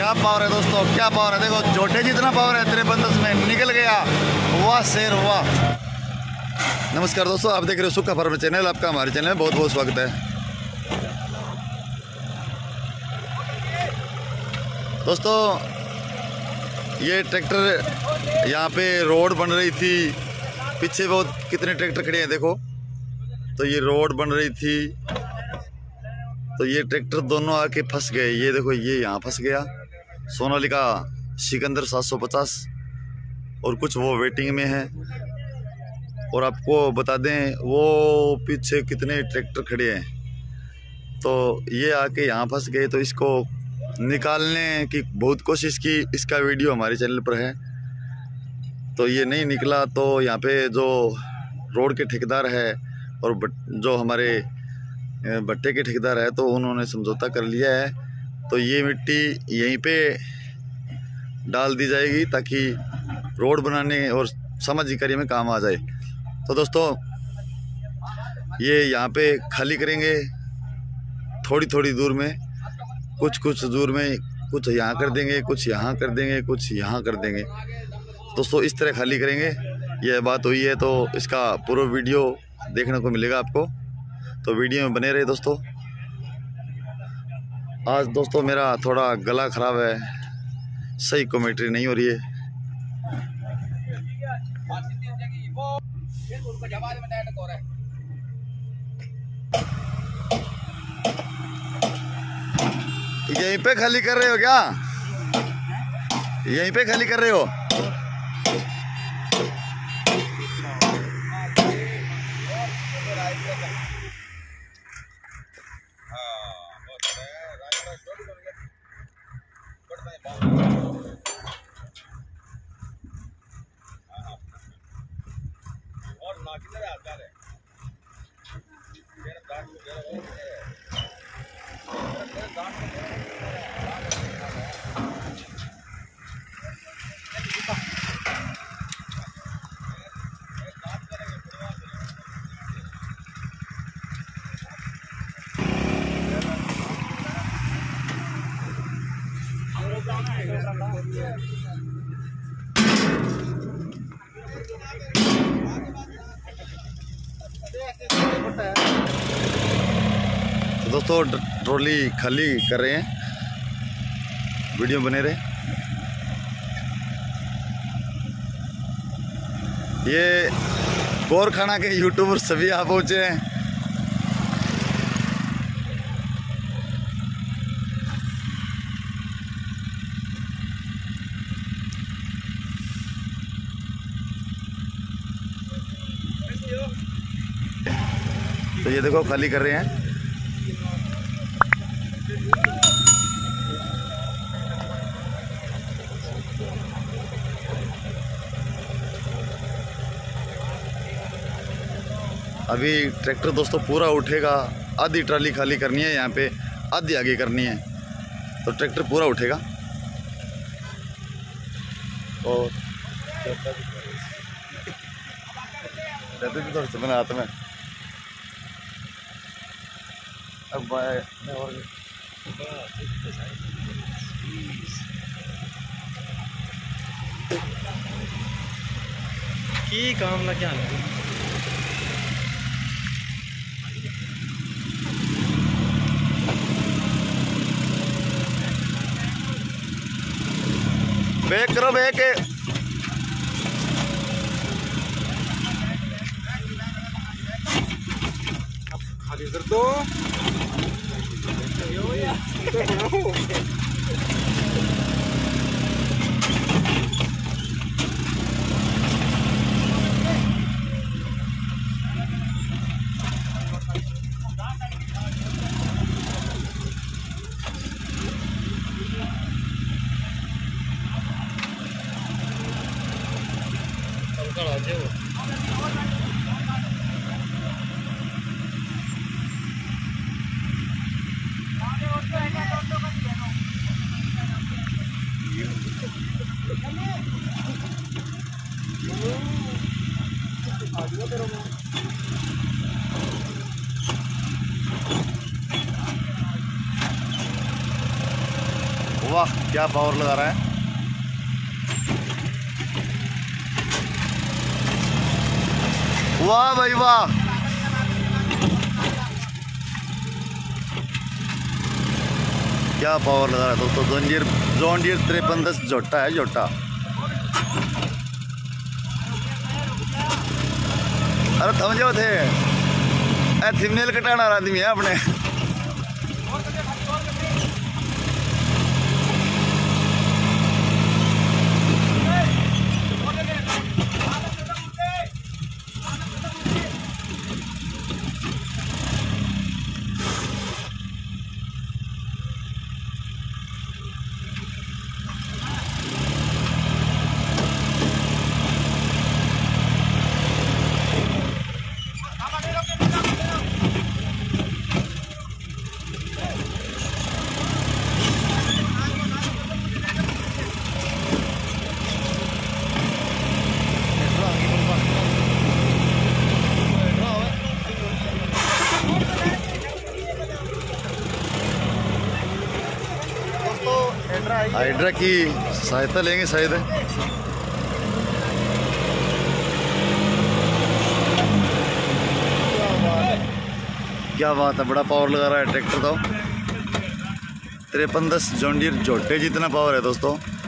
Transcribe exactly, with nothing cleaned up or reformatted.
क्या पावर है दोस्तों, क्या पावर है। देखो जोटे जितना पावर है तेरे बंदस में, निकल गया। वाह शेर वाह। नमस्कार दोस्तों, आप देख रहे हो सुक्का फार्म चैनल। आपका हमारे चैनल में बहुत बहुत स्वागत है दोस्तों। ये ट्रैक्टर यहाँ पे रोड बन रही थी, पीछे बहुत कितने ट्रैक्टर खड़े हैं देखो। तो ये रोड बन रही थी, तो ये ट्रैक्टर दोनों आके फंस गए। ये देखो, ये यहाँ फंस गया सोनालिका सिकंदर सात सौ पचास, और कुछ वो वेटिंग में है। और आपको बता दें वो पीछे कितने ट्रैक्टर खड़े हैं। तो ये आके यहाँ फंस गए, तो इसको निकालने की बहुत कोशिश की। इसका वीडियो हमारे चैनल पर है। तो ये नहीं निकला, तो यहाँ पे जो रोड के ठेकेदार है और जो हमारे भट्टे के ठेकेदार है, तो उन्होंने समझौता कर लिया है। तो ये मिट्टी यहीं पे डाल दी जाएगी ताकि रोड बनाने और सामाजिक कार्य में काम आ जाए। तो दोस्तों ये यहाँ पे खाली करेंगे थोड़ी थोड़ी दूर में, कुछ कुछ दूर में, कुछ यहाँ कर देंगे, कुछ यहाँ कर देंगे, कुछ यहाँ कर देंगे। दोस्तों इस तरह खाली करेंगे। यह बात हुई है, तो इसका पूरा वीडियो देखने को मिलेगा आपको, तो वीडियो में बने रहे दोस्तों। आज दोस्तों मेरा थोड़ा गला ख़राब है, सही कमेंट्री नहीं हो रही है। यहीं पे खाली कर रहे हो क्या? यहीं पे खाली कर रहे हो? तो दोस्तों ट्रॉली खाली कर रहे हैं, वीडियो बने रहे। ये गोरखाना के यूट्यूबर सभी आ पहुंचे हैं। तो ये देखो खाली कर रहे हैं। अभी ट्रैक्टर दोस्तों पूरा उठेगा। आधी ट्राली खाली करनी है यहाँ पे, आधी आगे करनी है, तो ट्रैक्टर पूरा उठेगा। और तो हाथ में अब की काम लग गया। बैक करो, बैक खाली कर दो। वाह क्या पावर लगा रहा है। वाह भाई वाह, क्या पावर लगा रहा है दोस्तों। जॉन डीयर जॉन डीयर तिरपन दस जोटा है, जोटा। अरे थम जाओ थे थीमनेल कटाना आदमी है अपने। हाइड्रा की सहायता लेंगे शायद। क्या बात है, बड़ा पावर लगा रहा है ट्रैक्टर तो। तिरपन दस जॉन डीयर जोटे जितना पावर है दोस्तों।